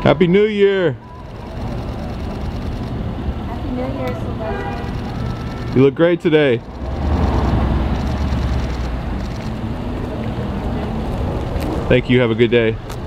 Happy New Year! Happy New Year, Sylvester. You look great today. Thank you. Have a good day.